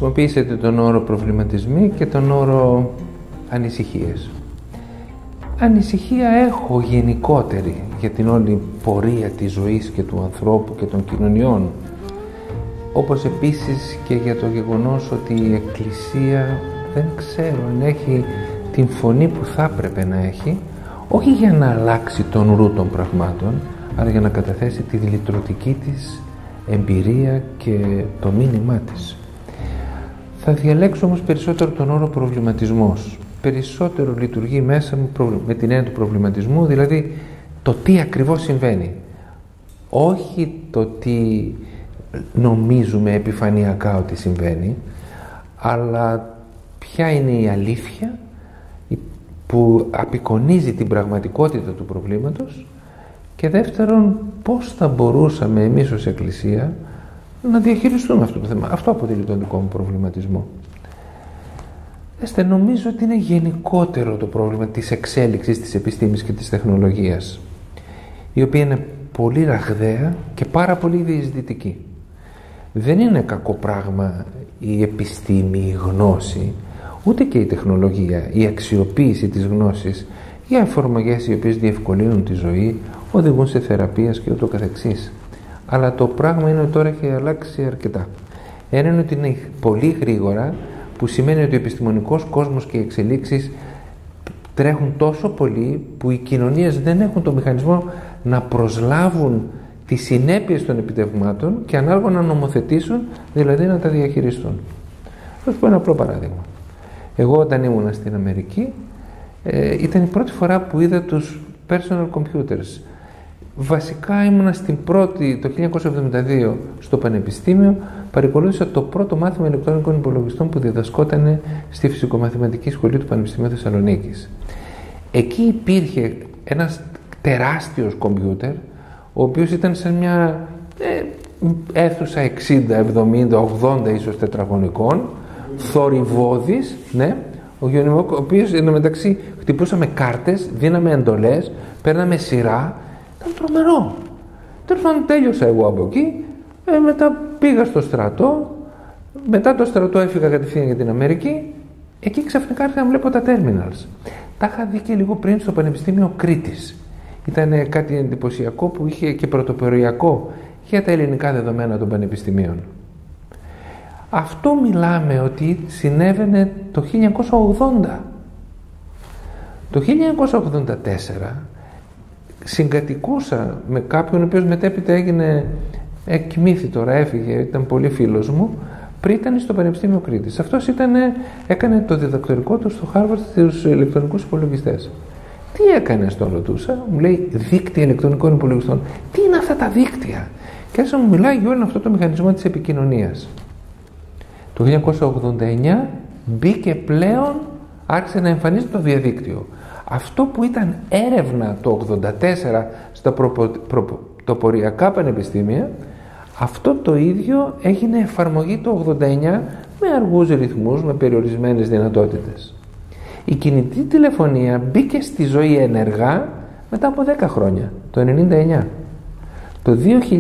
Χρησιμοποιήσετε τον όρο προβληματισμοί και τον όρο ανησυχίες. Ανησυχία έχω γενικότερη για την όλη πορεία της ζωής και του ανθρώπου και των κοινωνιών. Όπως επίσης και για το γεγονός ότι η Εκκλησία δεν ξέρω αν έχει την φωνή που θα έπρεπε να έχει, όχι για να αλλάξει τον ρου των πραγμάτων, αλλά για να καταθέσει τη λυτρωτική της εμπειρία και το μήνυμά της. Θα διαλέξω όμως περισσότερο τον όρο προβληματισμός. Περισσότερο λειτουργεί μέσα μου με την έννοια του προβληματισμού, δηλαδή το τι ακριβώς συμβαίνει. Όχι το τι νομίζουμε επιφανειακά ότι συμβαίνει, αλλά ποια είναι η αλήθεια που απεικονίζει την πραγματικότητα του προβλήματος, και δεύτερον, πώς θα μπορούσαμε εμείς ως Εκκλησία να διαχειριστούμε αυτό το θέμα. Αυτό αποτελεί τον δικό μου προβληματισμό. Νομίζω ότι είναι γενικότερο το πρόβλημα της εξέλιξης της επιστήμης και της τεχνολογίας, η οποία είναι πολύ ραγδαία και πάρα πολύ διεισδυτική. Δεν είναι κακό πράγμα η επιστήμη, η γνώση, ούτε και η τεχνολογία, η αξιοποίηση της γνώσης για εφαρμογές οι οποίες διευκολύνουν τη ζωή, οδηγούν σε θεραπείες και ούτω καθεξής. Αλλά το πράγμα είναι ότι τώρα έχει αλλάξει αρκετά. Ένα είναι ότι είναι πολύ γρήγορα, που σημαίνει ότι ο επιστημονικός κόσμος και οι εξελίξεις τρέχουν τόσο πολύ που οι κοινωνίες δεν έχουν το μηχανισμό να προσλάβουν τις συνέπειες των επιτευγμάτων και ανάλογα να νομοθετήσουν, δηλαδή να τα διαχειριστούν. Θα σας πω ένα απλό παράδειγμα. Εγώ όταν ήμουνα στην Αμερική ήταν η πρώτη φορά που είδα τους personal computers. Βασικά ήμουνα στην πρώτη, το 1972 στο Πανεπιστήμιο, παρακολούθησα το πρώτο μάθημα ηλεκτρονικών υπολογιστών που διδασκόταν στη Φυσικομαθηματική Σχολή του Πανεπιστημίου Θεσσαλονίκης. Εκεί υπήρχε ένας τεράστιος κομπιούτερ, ο οποίος ήταν σε μια αίθουσα 60, 70, 80 ίσως τετραγωνικών, θορυβώδης, ναι, ο οποίος εντωμεταξύ χτυπούσαμε κάρτες, δίναμε εντολές, παίρναμε σειρά. Ήταν τρομερό. Τέλος πάντων τέλειωσα εγώ από εκεί, μετά πήγα στο στρατό, μετά το στρατό έφυγα κατευθείαν για την Αμερική. Εκεί ξαφνικά άρχισα να βλέπω τα terminals. Τα είχα δει και λίγο πριν στο Πανεπιστήμιο Κρήτης. Ήταν κάτι εντυπωσιακό που είχε και πρωτοποριακό για τα ελληνικά δεδομένα των πανεπιστημίων. Αυτό μιλάμε ότι συνέβαινε το 1980. Το 1984 συγκατοικούσα με κάποιον ο οποίος μετέπειτα έγινε, κοιμήθη τώρα, έφυγε, ήταν πολύ φίλος μου, πριν ήταν στο Πανεπιστήμιο Κρήτης. Αυτός έκανε το διδακτορικό του στο Harvard στους ηλεκτρονικούς υπολογιστές. Τι έκανε, τον ρωτούσα, μου λέει δίκτυα ηλεκτρονικών υπολογιστών. Τι είναι αυτά τα δίκτυα? Και άρχισε να μου μιλάει για όλο αυτό το μηχανισμό της επικοινωνίας. Το 1989 μπήκε πλέον, άρχισε να εμφανίζεται το διαδίκτυο. Αυτό που ήταν έρευνα το 1984 στα πρωτοποριακά πανεπιστήμια, αυτό το ίδιο έγινε εφαρμογή το 1989 με αργούς ρυθμούς, με περιορισμένες δυνατότητες. Η κινητή τηλεφωνία μπήκε στη ζωή ενεργά μετά από 10 χρόνια, το 1999. Το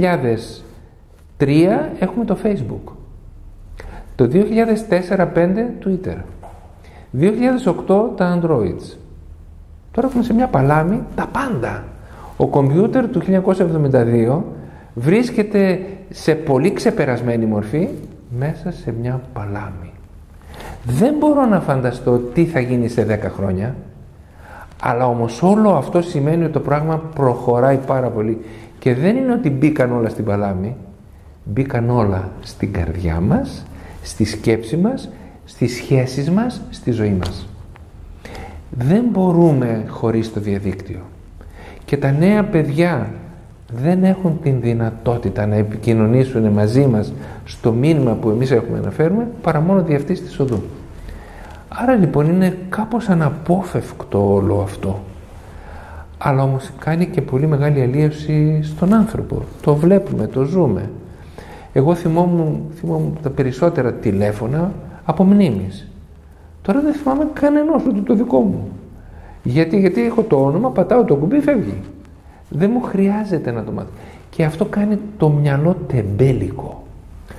2003 έχουμε το Facebook. Το 2004-05 Twitter. 2008 τα Androids. Τώρα έχουμε σε μια παλάμη τα πάντα. Ο κομπιούτερ του 1972 βρίσκεται σε πολύ ξεπερασμένη μορφή μέσα σε μια παλάμη. Δεν μπορώ να φανταστώ τι θα γίνει σε 10 χρόνια, αλλά όμως όλο αυτό σημαίνει ότι το πράγμα προχωράει πάρα πολύ. Και δεν είναι ότι μπήκαν όλα στην παλάμη, μπήκαν όλα στην καρδιά μας, στη σκέψη μας, στις σχέσεις μας, στη ζωή μας. Δεν μπορούμε χωρίς το διαδίκτυο. Και τα νέα παιδιά δεν έχουν την δυνατότητα να επικοινωνήσουν μαζί μας στο μήνυμα που εμείς έχουμε να φέρουμε, παρά μόνο δι' αυτής της οδού. Άρα λοιπόν είναι κάπως αναπόφευκτο όλο αυτό. Αλλά όμως κάνει και πολύ μεγάλη αλλίωση στον άνθρωπο. Το βλέπουμε, το ζούμε. Εγώ θυμόμουν τα περισσότερα τηλέφωνα από μνήμης. Τώρα δεν θυμάμαι κανενός, ούτε το δικό μου. Γιατί έχω το όνομα, πατάω το κουμπί, φεύγει. Δεν μου χρειάζεται να το μάθω. Και αυτό κάνει το μυαλό τεμπέλικο.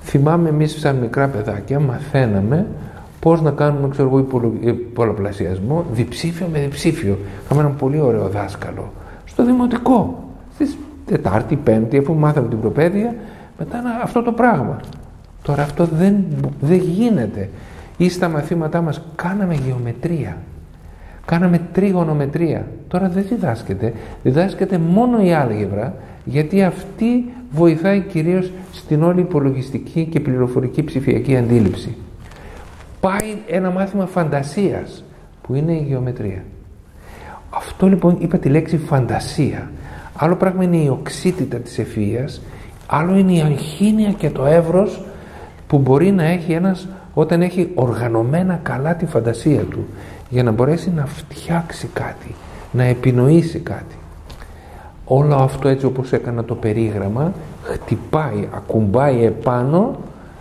Θυμάμαι εμείς σαν μικρά παιδάκια μαθαίναμε πώς να κάνουμε, ξέρω εγώ, πολλαπλασιασμό διψήφιο με διψήφιο. Είχαμε έναν πολύ ωραίο δάσκαλο στο δημοτικό, στις Τετάρτη, Πέμπτη, αφού μάθαμε την προπαίδεια, μετά αυτό το πράγμα. Τώρα αυτό δεν γίνεται. Ή στα μαθήματά μας κάναμε γεωμετρία, κάναμε τριγωνομετρία. Τώρα δεν διδάσκεται, διδάσκεται μόνο η άλγευρα, γιατί αυτή βοηθάει κυρίως στην όλη υπολογιστική και πληροφορική ψηφιακή αντίληψη. Πάει ένα μάθημα φαντασίας που είναι η γεωμετρία. Αυτό λοιπόν, είπα τη λέξη φαντασία. Άλλο πράγμα είναι η οξύτητα της ευφυΐας, άλλο είναι η αγχήνεια και το εύρος που μπορεί να έχει ένας όταν έχει οργανωμένα καλά τη φαντασία του, για να μπορέσει να φτιάξει κάτι, να επινοήσει κάτι. Όλο αυτό, έτσι όπως έκανα το περίγραμμα, χτυπάει, ακουμπάει επάνω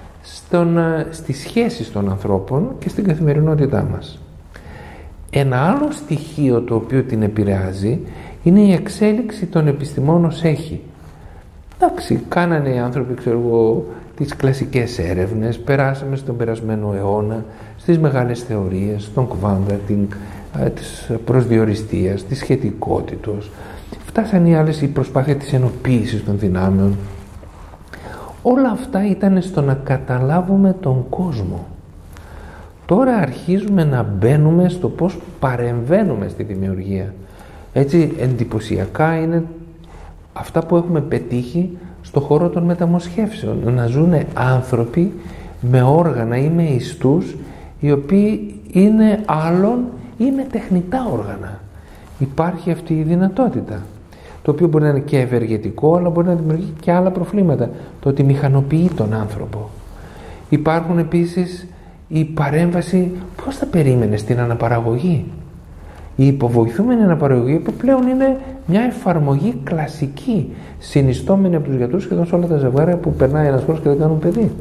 στις σχέσεις των ανθρώπων και στην καθημερινότητά μας. Ένα άλλο στοιχείο το οποίο την επηρεάζει είναι η εξέλιξη των επιστημών ως έχει. Εντάξει, κάνανε οι άνθρωποι, ξέρω εγώ, τις κλασικές έρευνες, περάσαμε στον περασμένο αιώνα, στις μεγάλες θεωρίες, τον κουβάντα, της προσδιοριστίας, της σχετικότητος. Φτάσαν οι άλλες, η προσπάθεια της ενοποίησης των δυνάμεων. Όλα αυτά ήταν στο να καταλάβουμε τον κόσμο. Τώρα αρχίζουμε να μπαίνουμε στο πώς παρεμβαίνουμε στη δημιουργία. Έτσι εντυπωσιακά είναι αυτά που έχουμε πετύχει στο χώρο των μεταμοσχεύσεων. Να ζουν άνθρωποι με όργανα ή με ιστούς, οι οποίοι είναι άλλων ή με τεχνητά όργανα. Υπάρχει αυτή η δυνατότητα, το οποίο μπορεί να είναι και ευεργετικό, αλλά μπορεί να δημιουργεί και άλλα προβλήματα, το ότι μηχανοποιεί τον άνθρωπο. Υπάρχουν επίσης η παρέμβαση, πώς θα περίμενε, στην αναπαραγωγή. Η υποβοηθούμενη αναπαραγωγή που πλέον είναι μια εφαρμογή κλασική, συνιστόμενη από τους γιατρούς σχεδόν σε όλα τα ζευγάρια που περνάει ένας χρόνος και δεν κάνουν παιδί.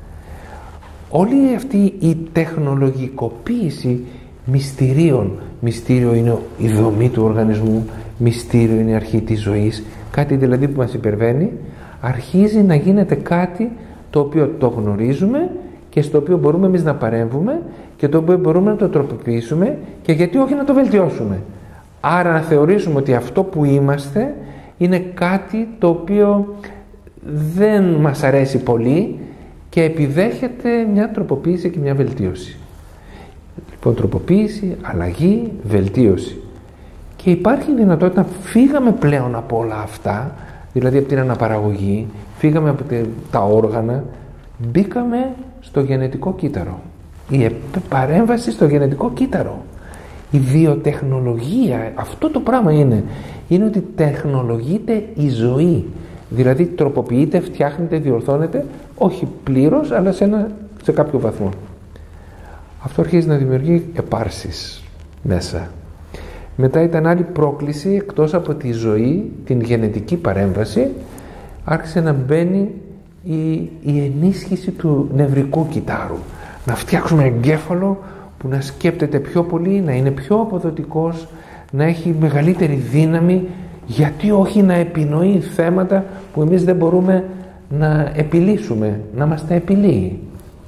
Όλη αυτή η τεχνολογικοποίηση μυστηρίων, μυστήριο είναι η δομή του οργανισμού, μυστήριο είναι η αρχή της ζωής, κάτι δηλαδή που μας υπερβαίνει, αρχίζει να γίνεται κάτι το οποίο το γνωρίζουμε και στο οποίο μπορούμε εμείς να παρέμβουμε και το οποίο μπορούμε να το τροποποιήσουμε και γιατί όχι να το βελτιώσουμε. Άρα να θεωρήσουμε ότι αυτό που είμαστε είναι κάτι το οποίο δεν μας αρέσει πολύ και επιδέχεται μια τροποποίηση και μια βελτίωση. Λοιπόν, τροποποίηση, αλλαγή, βελτίωση. Και υπάρχει δυνατότητα, φύγαμε πλέον από όλα αυτά, δηλαδή από την αναπαραγωγή, φύγαμε από τα όργανα, μπήκαμε στο γενετικό κύτταρο. Η παρέμβαση στο γενετικό κύτταρο. Η βιοτεχνολογία, αυτό το πράγμα είναι ότι τεχνολογείται η ζωή. Δηλαδή τροποποιείται, φτιάχνεται, διορθώνεται, όχι πλήρως, αλλά σε κάποιο βαθμό. Αυτό αρχίζει να δημιουργεί επάρσεις μέσα. Μετά ήταν άλλη πρόκληση, εκτός από τη ζωή, την γενετική παρέμβαση, άρχισε να μπαίνει η ενίσχυση του νευρικού κυττάρου. Να φτιάξουμε εγκέφαλο που να σκέπτεται πιο πολύ, να είναι πιο αποδοτικός, να έχει μεγαλύτερη δύναμη, γιατί όχι να επινοεί θέματα που εμείς δεν μπορούμε να επιλύσουμε, να μας τα επιλύει.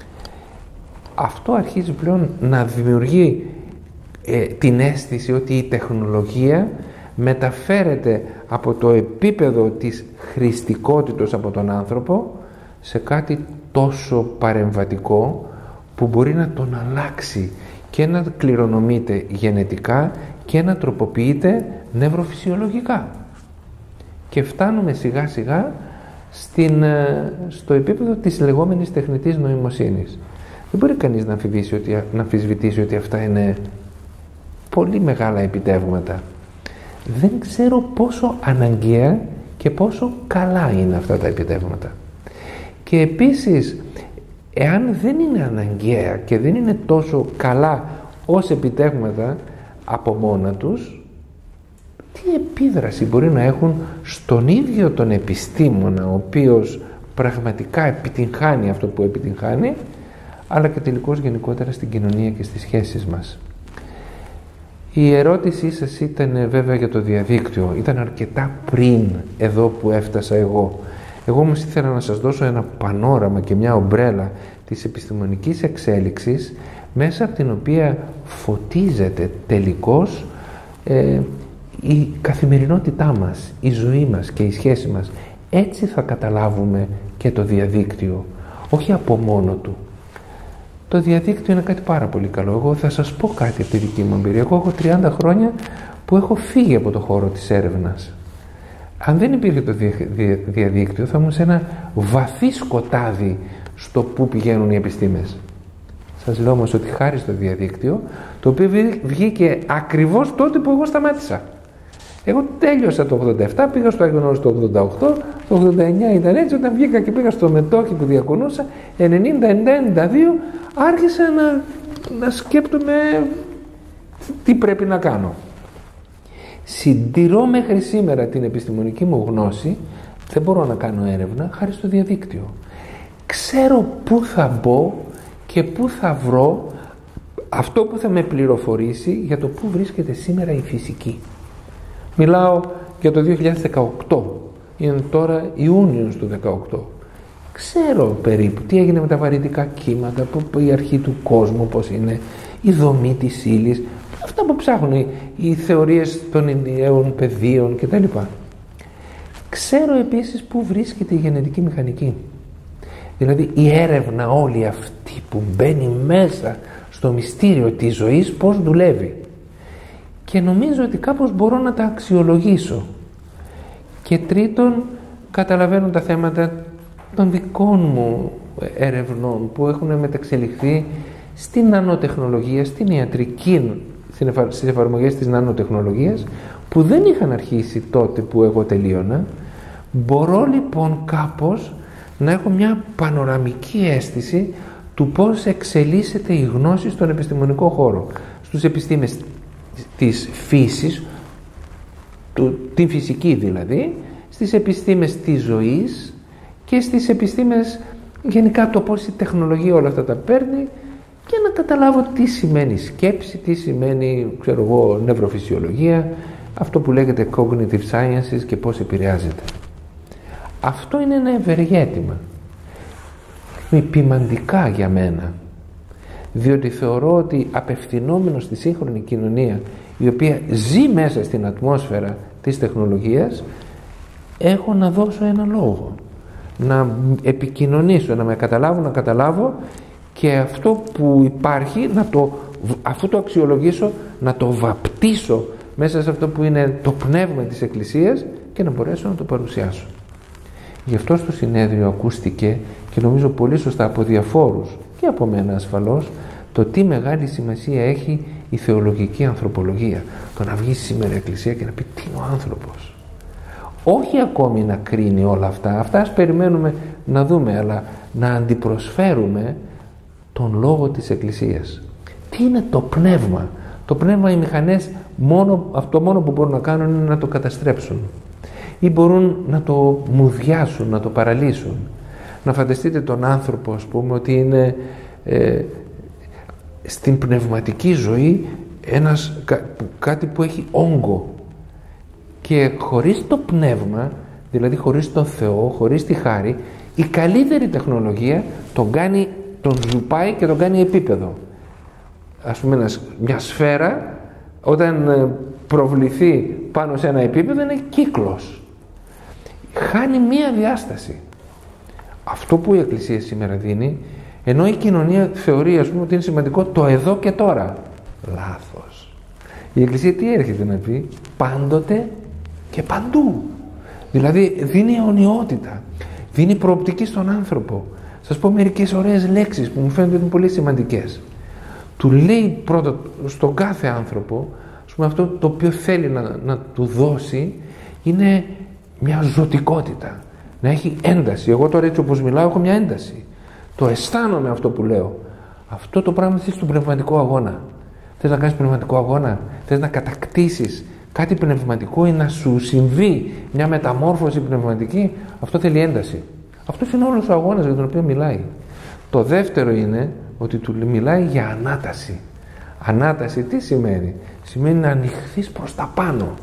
Αυτό αρχίζει πλέον να δημιουργεί την αίσθηση ότι η τεχνολογία μεταφέρεται από το επίπεδο της χρηστικότητος από τον άνθρωπο σε κάτι τόσο παρεμβατικό που μπορεί να τον αλλάξει και να κληρονομείται γενετικά και να τροποποιείται νευροφυσιολογικά. Και φτάνουμε σιγά σιγά στο επίπεδο της λεγόμενης τεχνητής νοημοσύνης. Δεν μπορεί κανείς να αμφισβητήσει ότι αυτά είναι πολύ μεγάλα επιτεύγματα. Δεν ξέρω πόσο αναγκαία και πόσο καλά είναι αυτά τα επιτεύγματα. Και επίσης, εάν δεν είναι αναγκαία και δεν είναι τόσο καλά ως επιτεύγματα από μόνα τους, τι επίδραση μπορεί να έχουν στον ίδιο τον επιστήμονα, ο οποίος πραγματικά επιτυγχάνει αυτό που επιτυγχάνει, αλλά και τελικώς γενικότερα στην κοινωνία και στις σχέσεις μας. Η ερώτησή σας ήταν βέβαια για το διαδίκτυο, ήταν αρκετά πριν εδώ που έφτασα εγώ, Εγώ όμως ήθελα να σας δώσω ένα πανόραμα και μια ομπρέλα της επιστημονικής εξέλιξης, μέσα από την οποία φωτίζεται τελικώς η καθημερινότητά μας, η ζωή μας και η σχέση μας. Έτσι θα καταλάβουμε και το διαδίκτυο, όχι από μόνο του. Το διαδίκτυο είναι κάτι πάρα πολύ καλό. Εγώ θα σας πω κάτι από τη δική μου εμπειρία. Εγώ έχω 30 χρόνια που έχω φύγει από το χώρο της έρευνας. Αν δεν υπήρχε το διαδίκτυο, θα ήμουν σε ένα βαθύ σκοτάδι στο που πηγαίνουν οι επιστήμες. Σας λέω όμως ότι χάρη στο διαδίκτυο, το οποίο βγήκε ακριβώς τότε που εγώ σταμάτησα. Εγώ τέλειωσα το 87, πήγα στο Άγιον Όρος το 88, το 89 ήταν έτσι, όταν βγήκα και πήγα στο μετόχι που διακονούσα, 90, 90, 92, άρχισα να σκέπτομαι τι πρέπει να κάνω. Συντηρώ μέχρι σήμερα την επιστημονική μου γνώση, δεν μπορώ να κάνω έρευνα χάρη στο διαδίκτυο. Ξέρω πού θα μπω και πού θα βρω αυτό που θα με πληροφορήσει για το πού βρίσκεται σήμερα η φυσική. Μιλάω για το 2018, είναι τώρα Ιούνιος του 2018. Ξέρω περίπου τι έγινε με τα βαρυτικά κύματα, η αρχή του κόσμου, πώς είναι, η δομή της ύλης, αυτά που ψάχνουν οι θεωρίες των ενιαίων πεδίων κτλ. Ξέρω επίσης πού βρίσκεται η γενετική μηχανική. Δηλαδή η έρευνα όλη αυτή που μπαίνει μέσα στο μυστήριο της ζωής, πώς δουλεύει. Και νομίζω ότι κάπως μπορώ να τα αξιολογήσω. Και τρίτον, καταλαβαίνω τα θέματα των δικών μου ερευνών που έχουν μεταξελιχθεί στην νανοτεχνολογία, στην ιατρική, στις εφαρμογές της νανοτεχνολογίας, που δεν είχαν αρχίσει τότε που εγώ τελείωνα. Μπορώ λοιπόν κάπως να έχω μια πανοραμική αίσθηση του πώς εξελίσσεται η γνώση στον επιστημονικό χώρο, στους επιστήμες της φύσης, την φυσική δηλαδή, στις επιστήμες της ζωής και στις επιστήμες γενικά το πώς η τεχνολογία όλα αυτά τα παίρνει, και να καταλάβω τι σημαίνει σκέψη, τι σημαίνει, ξέρω εγώ, νευροφυσιολογία, αυτό που λέγεται cognitive sciences και πώς επηρεάζεται. Αυτό είναι ένα ευεργέτημα, ποιμαντικά για μένα, διότι θεωρώ ότι απευθυνόμενος στη σύγχρονη κοινωνία, η οποία ζει μέσα στην ατμόσφαιρα της τεχνολογίας, έχω να δώσω ένα λόγο, να επικοινωνήσω, να με καταλάβω, να καταλάβω, και αυτό που υπάρχει, αφού το αξιολογήσω, να το βαπτίσω μέσα σε αυτό που είναι το πνεύμα της Εκκλησίας και να μπορέσω να το παρουσιάσω. Γι' αυτό στο συνέδριο ακούστηκε, και νομίζω πολύ σωστά από διαφόρους και από μένα ασφαλώς, το τι μεγάλη σημασία έχει η θεολογική ανθρωπολογία. Το να βγει σήμερα η Εκκλησία και να πει τι είναι ο άνθρωπος. Όχι ακόμη να κρίνει όλα αυτά, αυτά ας περιμένουμε να δούμε, αλλά να αντιπροσφέρουμε τον λόγο της Εκκλησίας. Τι είναι το πνεύμα? Το πνεύμα, οι μηχανές αυτό μόνο που μπορούν να κάνουν είναι να το καταστρέψουν, ή μπορούν να το μουδιάσουν, να το παραλύσουν. Να φανταστείτε τον άνθρωπο, ας πούμε, ότι είναι στην πνευματική ζωή κάτι που έχει όγκο, και χωρίς το πνεύμα, δηλαδή χωρίς τον Θεό, χωρίς τη χάρη, η καλύτερη τεχνολογία τον ζουπάει και τον κάνει επίπεδο. Ας πούμε, μια σφαίρα όταν προβληθεί πάνω σε ένα επίπεδο είναι κύκλος, χάνει μία διάσταση. Αυτό που η Εκκλησία σήμερα δίνει, ενώ η κοινωνία θεωρεί, ας πούμε, ότι είναι σημαντικό το εδώ και τώρα, λάθος. Η Εκκλησία τι έρχεται να πει? Πάντοτε και παντού. Δηλαδή δίνει αιωνιότητα, δίνει προοπτική στον άνθρωπο. Σας πω μερικές ωραίες λέξεις που μου φαίνονται ότι είναι πολύ σημαντικές. Του λέει πρώτα στον κάθε άνθρωπο, ας πούμε, αυτό το οποίο θέλει να του δώσει είναι μια ζωτικότητα, να έχει ένταση. Εγώ τώρα έτσι όπως μιλάω έχω μια ένταση, το αισθάνομαι αυτό που λέω. Αυτό το πράγμα θέλει στον πνευματικό αγώνα. Θες να κάνεις πνευματικό αγώνα, θες να κατακτήσεις κάτι πνευματικό ή να σου συμβεί μια μεταμόρφωση πνευματική, αυτό θέλει ένταση. Αυτός είναι όλος ο αγώνας για τον οποίο μιλάει. Το δεύτερο είναι ότι του μιλάει για ανάταση. Ανάταση τι σημαίνει? Σημαίνει να ανοιχθείς προς τα πάνω.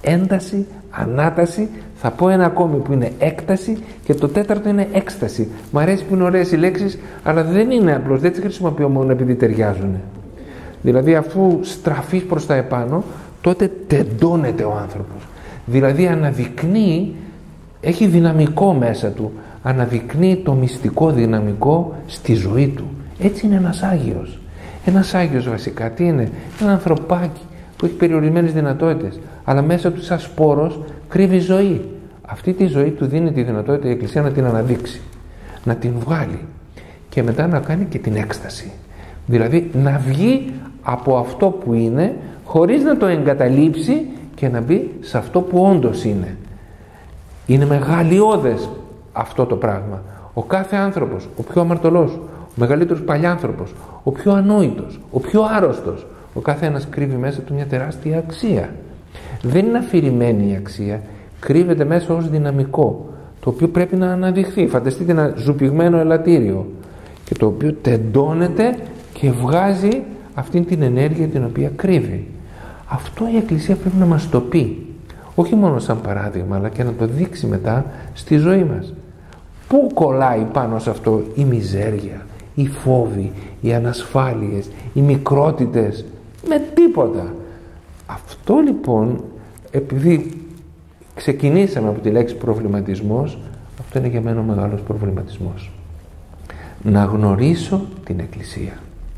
ένταση, ανάταση, θα πω ένα ακόμη που είναι έκταση και το τέταρτο είναι έκσταση. Μ' αρέσει που είναι ωραίες οι λέξεις, αλλά δεν είναι απλώς, δεν τις χρησιμοποιώ μόνο επειδή ταιριάζουν. Δηλαδή αφού στραφείς προς τα επάνω, τότε τεντώνεται ο άνθρωπος. Δηλαδή αναδεικνύει, έχει δυναμικό μέσα του, αναδεικνύει το μυστικό δυναμικό στη ζωή του. Έτσι είναι ένας Άγιος. Ένας Άγιος βασικά τι είναι? Ένα ανθρωπάκι που έχει περιορισμένες δυνατότητες, αλλά μέσα του σαν σπόρος κρύβει ζωή. Αυτή τη ζωή του δίνει τη δυνατότητα η Εκκλησία να την αναδείξει, να την βγάλει και μετά να κάνει και την έκσταση. Δηλαδή να βγει από αυτό που είναι χωρίς να το εγκαταλείψει και να μπει σε αυτό που όντως είναι. Είναι μεγαλειώδες αυτό το πράγμα. Ο κάθε άνθρωπος, ο πιο αμαρτωλός, ο μεγαλύτερος παλιάνθρωπος, ο πιο ανόητος, ο πιο άρρωστος, ο καθένας κρύβει μέσα του μια τεράστια αξία. Δεν είναι αφηρημένη η αξία, κρύβεται μέσα ως δυναμικό, το οποίο πρέπει να αναδειχθεί. Φανταστείτε ένα ζουπιγμένο ελαττήριο και το οποίο τεντώνεται και βγάζει αυτή την ενέργεια την οποία κρύβει. Αυτό η Εκκλησία πρέπει να μας το πει, όχι μόνο σαν παράδειγμα, αλλά και να το δείξει μετά στη ζωή μας. Πού κολλάει πάνω σε αυτό η μιζέρια, οι φόβοι, οι ανασφάλειες, οι μικρότητες? Με τίποτα. Αυτό λοιπόν, επειδή ξεκινήσαμε από τη λέξη προβληματισμός, αυτό είναι για μένα ο μεγάλος προβληματισμός. Να γνωρίσω την Εκκλησία.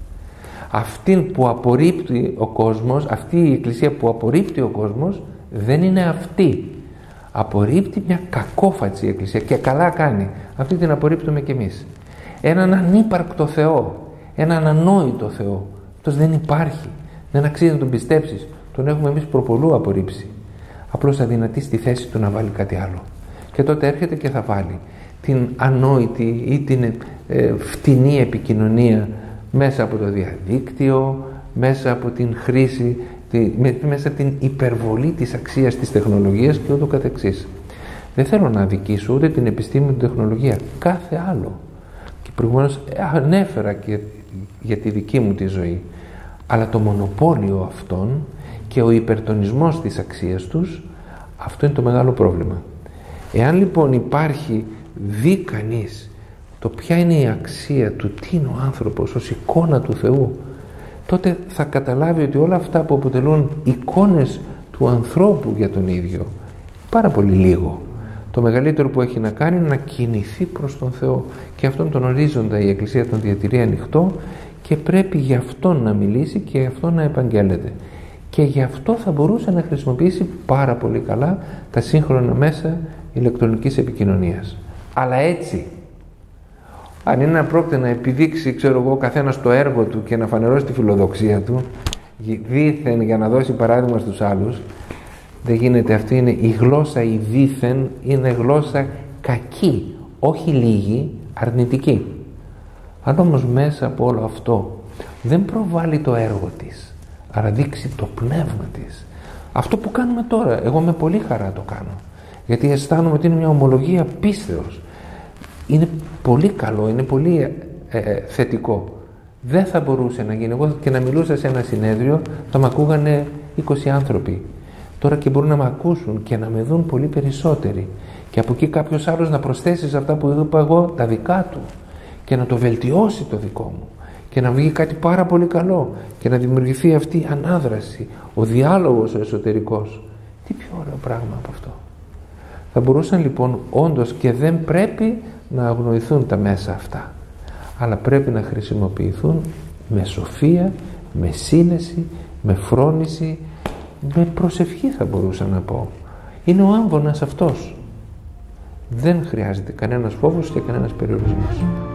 Αυτήν που απορρίπτει ο κόσμος, αυτή η Εκκλησία που απορρίπτει ο κόσμος, δεν είναι αυτή. Απορρίπτει μια κακόφατση Εκκλησία και καλά κάνει. Αυτή την απορρίπτουμε κι εμείς. Έναν ανύπαρκτο Θεό, έναν ανόητο Θεό. Αυτός δεν υπάρχει. Δεν αξίζει να τον πιστέψεις. Τον έχουμε εμείς προπολού απορρίψει. Απλώς αδυνατεί στη θέση του να βάλει κάτι άλλο. Και τότε έρχεται και θα βάλει την ανόητη ή την φτηνή επικοινωνία μέσα από το διαδίκτυο, μέσα από την χρήση, μέσα από την υπερβολή της αξίας της τεχνολογίας και ούτω καθεξής. Δεν θέλω να αδικήσω ούτε την επιστήμη την τεχνολογία, κάθε άλλο. Και προηγουμένως ανέφερα και για τη δική μου τη ζωή. Αλλά το μονοπόλιο αυτών και ο υπερτονισμός της αξίας τους, αυτό είναι το μεγάλο πρόβλημα. Εάν λοιπόν υπάρχει, δει κανείς το ποια είναι η αξία του, τι είναι ο άνθρωπος ως εικόνα του Θεού, τότε θα καταλάβει ότι όλα αυτά που αποτελούν εικόνες του ανθρώπου για τον ίδιο, πάρα πολύ λίγο. Το μεγαλύτερο που έχει να κάνει είναι να κινηθεί προς τον Θεό, και αυτόν τον ορίζοντα η Εκκλησία τον διατηρεί ανοιχτό και πρέπει γι' αυτόν να μιλήσει και γι' αυτόν να επαγγέλλεται. Και γι' αυτό θα μπορούσε να χρησιμοποιήσει πάρα πολύ καλά τα σύγχρονα μέσα ηλεκτρονικής επικοινωνίας. Αλλά έτσι, αν είναι να πρόκειται να επιδείξει, ξέρω εγώ, καθένας το έργο του και να φανερώσει τη φιλοδοξία του, δήθεν για να δώσει παράδειγμα στους άλλους, δεν γίνεται. Αυτή είναι η γλώσσα, η δήθεν είναι γλώσσα κακή, όχι λίγη, αρνητική. Αν όμως μέσα από όλο αυτό δεν προβάλλει το έργο της, άρα δείξει το πνεύμα της, αυτό που κάνουμε τώρα, εγώ με πολύ χαρά το κάνω, γιατί αισθάνομαι ότι είναι μια ομολογία πίστεως, είναι πολύ καλό, είναι πολύ θετικό. Δεν θα μπορούσε να γίνει. Εγώ και να μιλούσα σε ένα συνέδριο θα με ακούγανε 20 άνθρωποι. Τώρα και μπορούν να με ακούσουν και να με δουν πολύ περισσότεροι, και από εκεί κάποιος άλλος να προσθέσει σε αυτά που είπα εγώ τα δικά του και να το βελτιώσει το δικό μου και να βγει κάτι πάρα πολύ καλό και να δημιουργηθεί αυτή η ανάδραση, ο διάλογος ο εσωτερικός. Τι πιο ωραίο πράγμα από αυτό. Θα μπορούσαν λοιπόν όντως, και δεν πρέπει να αγνοηθούν τα μέσα αυτά, αλλά πρέπει να χρησιμοποιηθούν με σοφία, με σύνεση, με φρόνηση, με προσευχή θα μπορούσα να πω. Είναι ο άμβονας αυτός. Δεν χρειάζεται κανένας φόβος και κανένας περιορισμός.